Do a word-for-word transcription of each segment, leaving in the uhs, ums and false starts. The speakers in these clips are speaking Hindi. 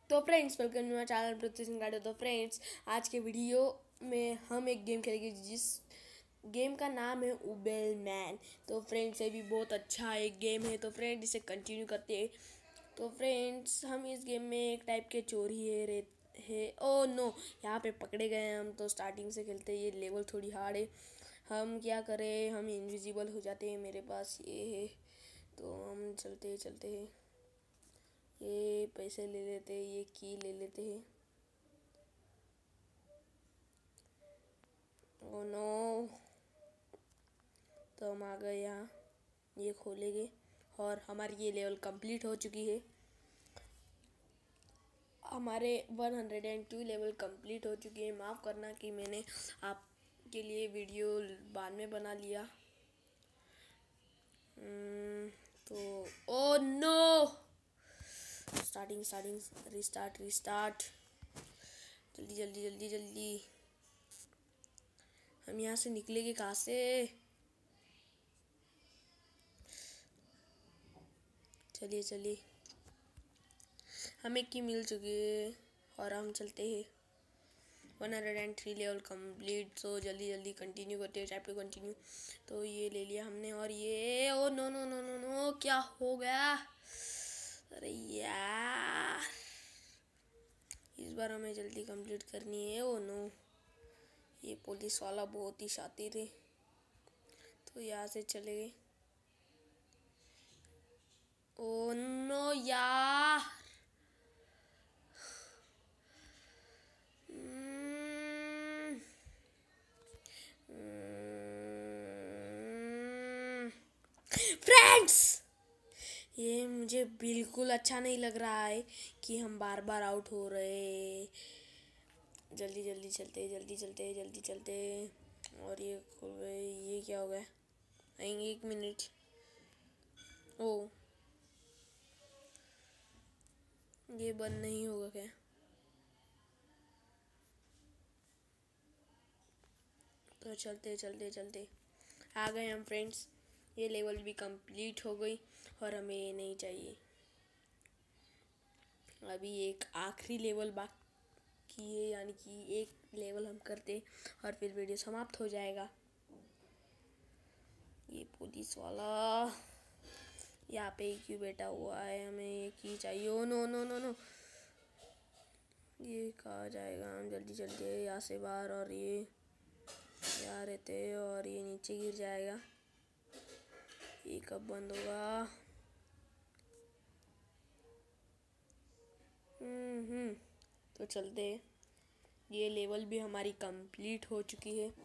तो friends, welcome to my channel Prithvi Singh गाड़ो। तो फ्रेंड्स, आज के वीडियो में हम एक गेम खेलेंगे जिस गेम का नाम है उबेल मैन। तो फ्रेंड्स, ये भी बहुत अच्छा एक गेम है। तो फ्रेंड्स, इसे कंटिन्यू करते हैं। तो फ्रेंड्स, हम इस गेम में एक टाइप के चोरी है रे है ओ नो, यहाँ पे पकड़े गए हैं हम। तो स्टार्टिंग से खेलते हैं। ये लेवल थोड़ी हार्ड है। हम क्या करें, हम इनविजिबल हो जाते हैं। मेरे पास ये है, तो हम चलते चलते हैं। ये पैसे ले लेते हैं, ये की ले लेते हैं। ओ नो, तो हम आ गए यहाँ। ये खोलेंगे और हमारी ये लेवल कंप्लीट हो चुकी है। हमारे एक सौ दो लेवल कंप्लीट हो चुकी है। माफ़ करना कि मैंने आपके लिए वीडियो बाद में बना लिया। तो oh no, starting starting restart restart जल्दी जल्दी जल्दी जल्दी। हम यहाँ से निकलेंगे कहाँ से? चलिए चलिए, हमें की मिल चुकी है और हम चलते हैं। एक सौ तीन लेवल कंप्लीट। सो जल्दी जल्दी कंटिन्यू करते हैं, चैप्टर कंटिन्यू। तो ये ले लिया हमने और ये oh no no no no no, क्या हो गया? अरे यार, इस बार हमें जल्दी कंप्लीट करनी है। ओ नो, ये पुलिस वाला बहुत ही शातिर है। तो यहाँ से चले गए। ओ नो यार, फ्रेंड्स, ये मुझे बिल्कुल अच्छा नहीं लग रहा है कि हम बार बार आउट हो रहे। जल्दी जल्दी चलते जल्दी चलते जल्दी चलते। और ये ये क्या हो गया? आएंगे एक मिनट। ओ, ये बंद नहीं होगा क्या? तो चलते चलते चलते आ गए हम फ्रेंड्स। ये लेवल भी कंप्लीट हो गई और हमें ये नहीं चाहिए। अभी एक आखिरी लेवल बाकी है, यानी कि एक लेवल हम करते और फिर वीडियो समाप्त हो जाएगा। ये पुलिस वाला यहाँ पे क्यों बैठा हुआ है? हमें ये की चाहिए। Oh no no no no, ये कहाँ जाएगा? हम जल्दी जल्दी यहाँ से बाहर। और ये यहाँ रहते और ये नीचे गिर जाएगा। ये कब बंद होगा? हम्म हम्म तो चलते हैं। ये लेवल भी हमारी कंप्लीट हो चुकी है।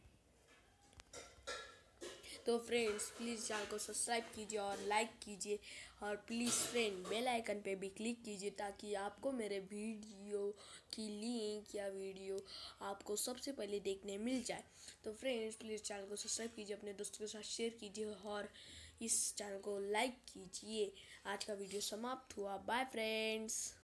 तो फ्रेंड्स, प्लीज़ चैनल को सब्सक्राइब कीजिए और लाइक कीजिए। और प्लीज़ फ्रेंड, बेल आइकन पे भी क्लिक कीजिए ताकि आपको मेरे वीडियो की लिंक या वीडियो आपको सबसे पहले देखने मिल जाए। तो फ्रेंड्स, प्लीज़ चैनल को सब्सक्राइब कीजिए, अपने दोस्तों के साथ शेयर कीजिए और इस चैनल को लाइक कीजिए। आज का वीडियो समाप्त हुआ। Bye friends.